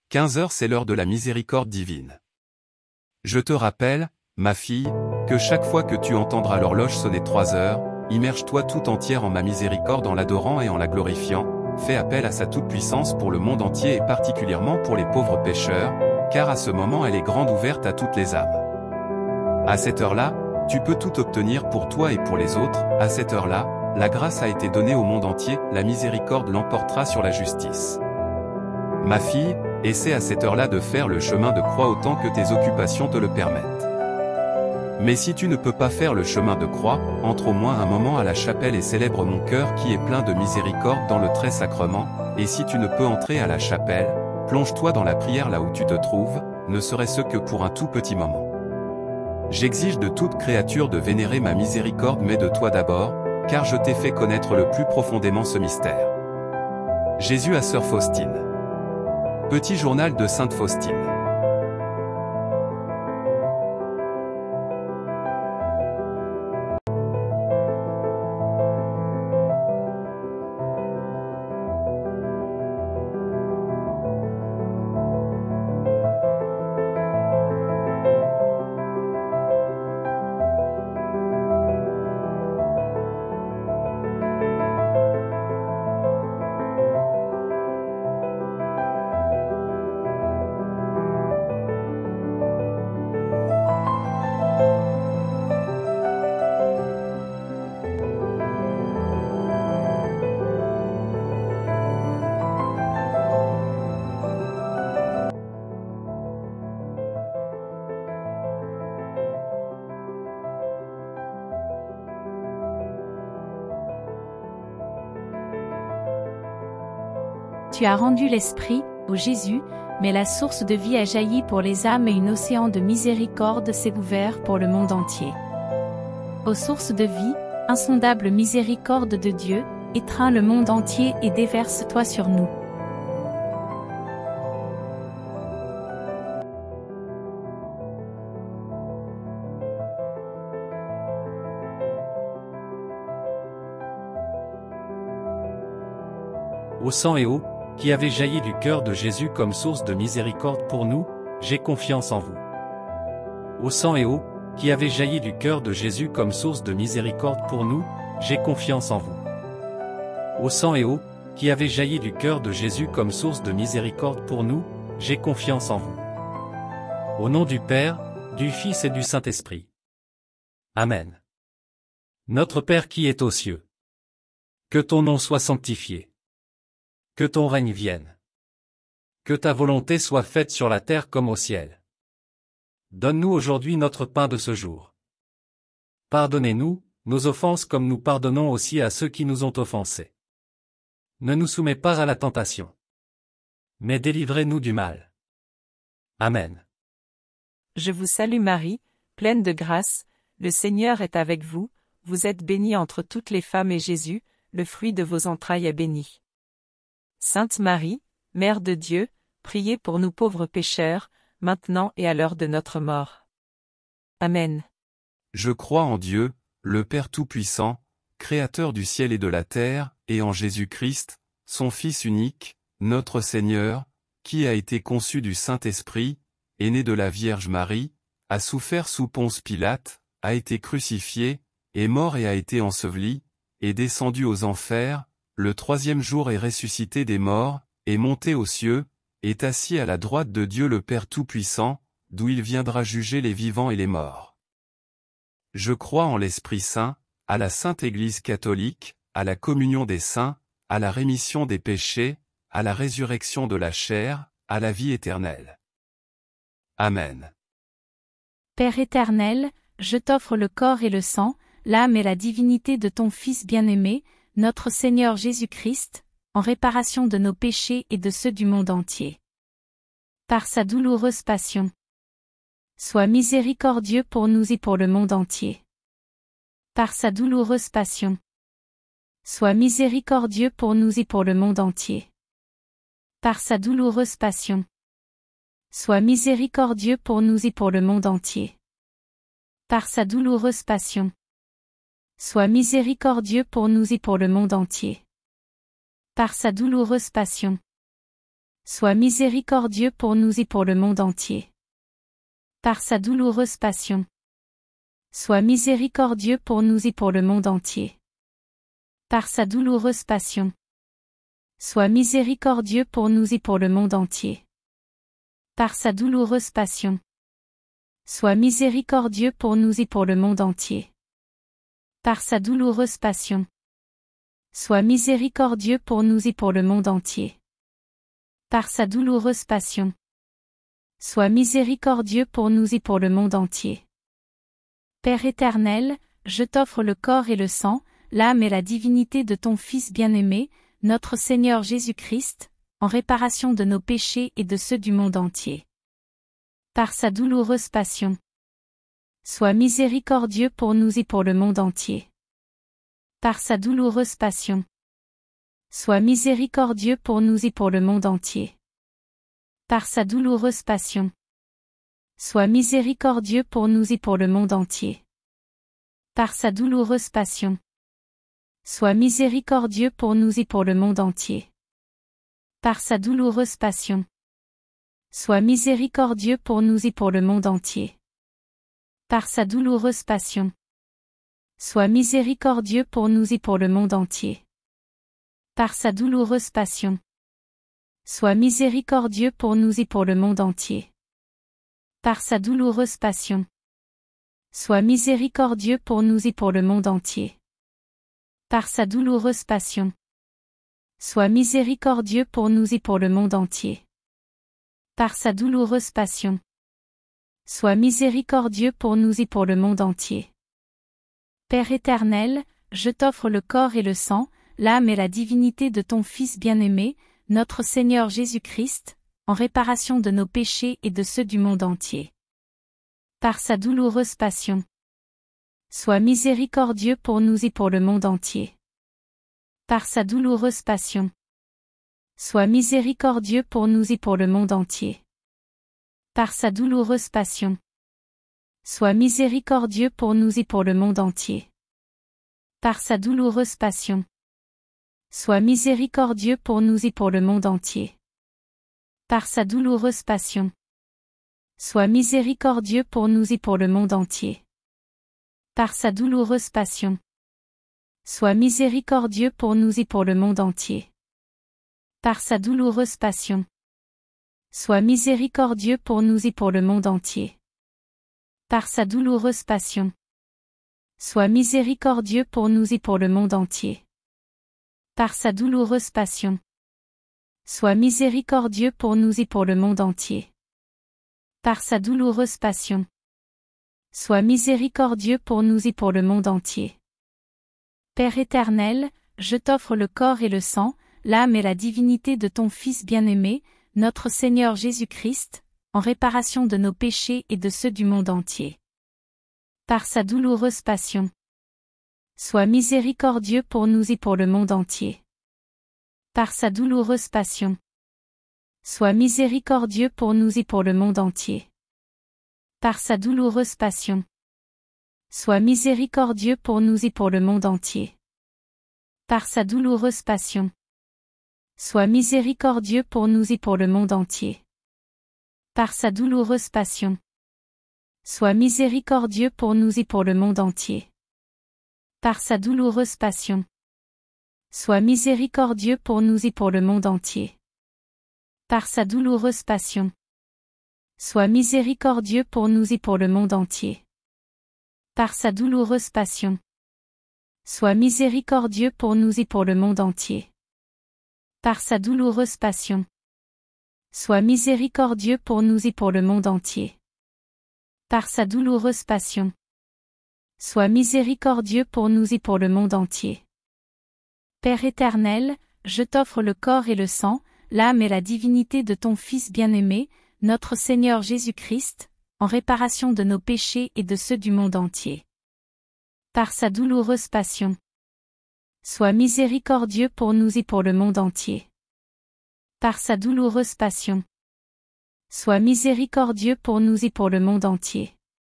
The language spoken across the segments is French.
15 heures c'est l'heure de la miséricorde divine. Je te rappelle, ma fille, que chaque fois que tu entendras l'horloge sonner 3 heures, immerge-toi tout entière en ma miséricorde en l'adorant et en la glorifiant, fais appel à sa toute-puissance pour le monde entier et particulièrement pour les pauvres pécheurs, car à ce moment elle est grande ouverte à toutes les âmes. À cette heure-là, tu peux tout obtenir pour toi et pour les autres, à cette heure-là, la grâce a été donnée au monde entier, la miséricorde l'emportera sur la justice. Ma fille, essaie à cette heure-là de faire le chemin de croix autant que tes occupations te le permettent. Mais si tu ne peux pas faire le chemin de croix, entre au moins un moment à la chapelle et célèbre mon cœur qui est plein de miséricorde dans le très sacrement, et si tu ne peux entrer à la chapelle, plonge-toi dans la prière là où tu te trouves, ne serait-ce que pour un tout petit moment. J'exige de toute créature de vénérer ma miséricorde mais de toi d'abord, car je t'ai fait connaître le plus profondément ce mystère. Jésus à Sœur Faustine. Petit journal de Sainte Faustine. Tu as rendu l'esprit, ô Jésus, mais la source de vie a jailli pour les âmes et un océan de miséricorde s'est ouvert pour le monde entier. Ô source de vie, insondable miséricorde de Dieu, étreins le monde entier et déverse-toi sur nous. Ô sang et eau, qui avez jailli du cœur de Jésus comme source de miséricorde pour nous, j'ai confiance en vous. Ô sang et eau, qui avez jailli du cœur de Jésus comme source de miséricorde pour nous, j'ai confiance en vous. Ô sang et eau, qui avez jailli du cœur de Jésus comme source de miséricorde pour nous, j'ai confiance en vous. Au nom du Père, du Fils et du Saint-Esprit. Amen. Notre Père qui es aux cieux. Que ton nom soit sanctifié. Que ton règne vienne. Que ta volonté soit faite sur la terre comme au ciel. Donne-nous aujourd'hui notre pain de ce jour. Pardonnez-nous nos offenses comme nous pardonnons aussi à ceux qui nous ont offensés. Ne nous soumets pas à la tentation. Mais délivrez-nous du mal. Amen. Je vous salue Marie, pleine de grâce, le Seigneur est avec vous, vous êtes bénie entre toutes les femmes et Jésus, le fruit de vos entrailles est béni. Sainte Marie, Mère de Dieu, priez pour nous pauvres pécheurs, maintenant et à l'heure de notre mort. Amen. Je crois en Dieu, le Père Tout-Puissant, Créateur du ciel et de la terre, et en Jésus-Christ, son Fils unique, notre Seigneur, qui a été conçu du Saint-Esprit, est né de la Vierge Marie, a souffert sous Ponce Pilate, a été crucifié, est mort et a été enseveli, est descendu aux enfers, le troisième jour est ressuscité des morts, est monté aux cieux, est assis à la droite de Dieu le Père Tout-Puissant, d'où il viendra juger les vivants et les morts. Je crois en l'Esprit Saint, à la Sainte Église catholique, à la communion des saints, à la rémission des péchés, à la résurrection de la chair, à la vie éternelle. Amen. Père éternel, je t'offre le corps et le sang, l'âme et la divinité de ton Fils bien-aimé, notre Seigneur Jésus-Christ, en réparation de nos péchés et de ceux du monde entier. Par sa douloureuse passion. Sois miséricordieux pour nous et pour le monde entier. Par sa douloureuse passion. Sois miséricordieux pour nous et pour le monde entier. Par sa douloureuse passion. Sois miséricordieux pour nous et pour le monde entier. Par sa douloureuse passion. Sois miséricordieux pour nous et pour le monde entier. Par sa douloureuse passion. Sois miséricordieux pour nous et pour le monde entier. Par sa douloureuse passion. Sois miséricordieux pour nous et pour le monde entier. Par sa douloureuse passion. Sois miséricordieux pour nous et pour le monde entier. Par sa douloureuse passion. Sois miséricordieux pour nous et pour le monde entier. Par sa douloureuse passion. Sois miséricordieux pour nous et pour le monde entier. Par sa douloureuse passion. Sois miséricordieux pour nous et pour le monde entier. Père éternel, je t'offre le corps et le sang, l'âme et la divinité de ton Fils bien-aimé, notre Seigneur Jésus-Christ, en réparation de nos péchés et de ceux du monde entier. Par sa douloureuse passion. Sois miséricordieux pour nous et pour le monde entier. Par sa douloureuse passion. Sois miséricordieux pour nous et pour le monde entier. Par sa douloureuse passion. Sois miséricordieux pour nous et pour le monde entier. Par sa douloureuse passion. Sois miséricordieux pour nous et pour le monde entier. Par sa douloureuse passion. Sois miséricordieux pour nous et pour le monde entier. Par sa douloureuse passion. Sois miséricordieux pour nous et pour le monde entier. Par sa douloureuse passion. Sois miséricordieux pour nous et pour le monde entier. Par sa douloureuse passion. Sois miséricordieux pour nous et pour le monde entier. Par sa douloureuse passion. Sois miséricordieux pour nous et pour le monde entier. Par sa douloureuse passion. Sois miséricordieux pour nous et pour le monde entier. Père éternel, je t'offre le corps et le sang, l'âme et la divinité de ton Fils bien-aimé, notre Seigneur Jésus-Christ, en réparation de nos péchés et de ceux du monde entier. Par sa douloureuse passion. Sois miséricordieux pour nous et pour le monde entier. Par sa douloureuse passion. Sois miséricordieux pour nous et pour le monde entier. Par sa douloureuse passion. Sois miséricordieux pour nous et pour le monde entier. Par sa douloureuse passion. Sois miséricordieux pour nous et pour le monde entier. Par sa douloureuse passion. Sois miséricordieux pour nous et pour le monde entier. Par sa douloureuse passion. Sois miséricordieux pour nous et pour le monde entier. Par sa douloureuse passion. Sois miséricordieux pour nous et pour le monde entier. Par sa douloureuse passion. Sois miséricordieux pour nous et pour le monde entier. Par sa douloureuse passion. Sois miséricordieux pour nous et pour le monde entier. Par sa douloureuse passion. Sois miséricordieux pour nous et pour le monde entier. Père éternel, je t'offre le corps et le sang, l'âme et la divinité de ton Fils bien-aimé, notre Seigneur Jésus-Christ, en réparation de nos péchés et de ceux du monde entier. Par sa douloureuse passion. Sois miséricordieux pour nous et pour le monde entier. Par sa douloureuse passion. Sois miséricordieux pour nous et pour le monde entier. Par sa douloureuse passion. Sois miséricordieux pour nous et pour le monde entier. Par sa douloureuse passion. Sois miséricordieux pour nous et pour le monde entier. Par sa douloureuse passion. Sois miséricordieux pour nous et pour le monde entier. Par sa douloureuse passion. Sois miséricordieux pour nous et pour le monde entier. Par sa douloureuse passion. Sois miséricordieux pour nous et pour le monde entier. Par sa douloureuse passion. Sois miséricordieux pour nous et pour le monde entier. Par sa douloureuse passion. Sois miséricordieux pour nous et pour le monde entier. Par sa douloureuse passion. Sois miséricordieux pour nous et pour le monde entier. Père éternel, je t'offre le corps et le sang, l'âme et la divinité de ton Fils bien-aimé, notre Seigneur Jésus-Christ, en réparation de nos péchés et de ceux du monde entier. Par sa douloureuse passion. Sois miséricordieux pour nous et pour le monde entier. Par sa douloureuse passion. Sois miséricordieux pour nous et pour le monde entier.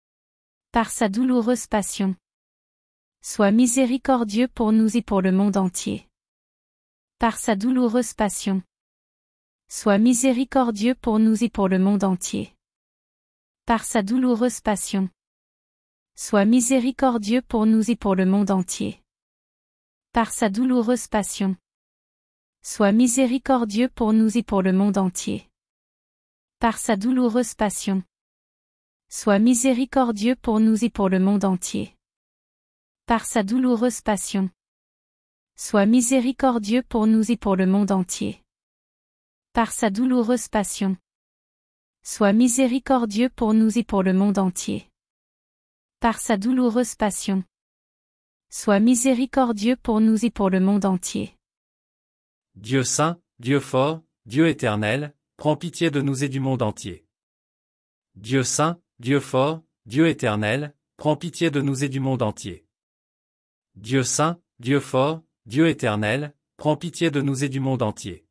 Par sa douloureuse passion. Sois miséricordieux pour nous et pour le monde entier. Par sa douloureuse passion. Sois miséricordieux pour nous et pour le monde entier. Par sa douloureuse passion. Sois miséricordieux pour nous et pour le monde entier. Par sa douloureuse passion. Sois miséricordieux pour nous et pour le monde entier. Par sa douloureuse passion. Sois miséricordieux pour nous et pour le monde entier. Par sa douloureuse passion. Sois miséricordieux pour nous et pour le monde entier. Par sa douloureuse passion. Sois miséricordieux pour nous et pour le monde entier. Par sa douloureuse passion. Sois miséricordieux pour nous et pour le monde entier. Dieu saint, Dieu fort, Dieu éternel, prends pitié de nous et du monde entier. Dieu saint, Dieu fort, Dieu éternel, prends pitié de nous et du monde entier. Dieu saint, Dieu fort, Dieu éternel, prends pitié de nous et du monde entier.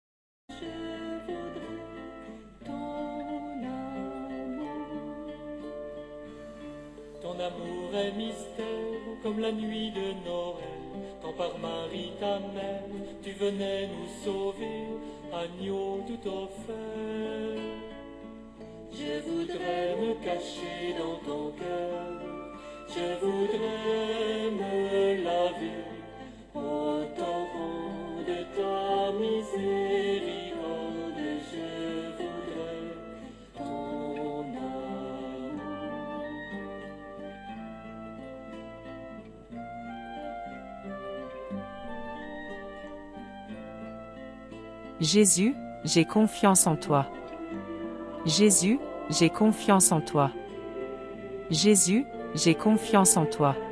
Ton amour est mystère, comme la nuit de Noël, quand par Marie ta mère, tu venais nous sauver, agneau tout offert. Je voudrais me cacher dans ton cœur, je voudrais me laver au torrent de ta miséricorde, je voudrais ton amour. Jésus, j'ai confiance en toi. Jésus, j'ai confiance en toi. Jésus, j'ai confiance en toi.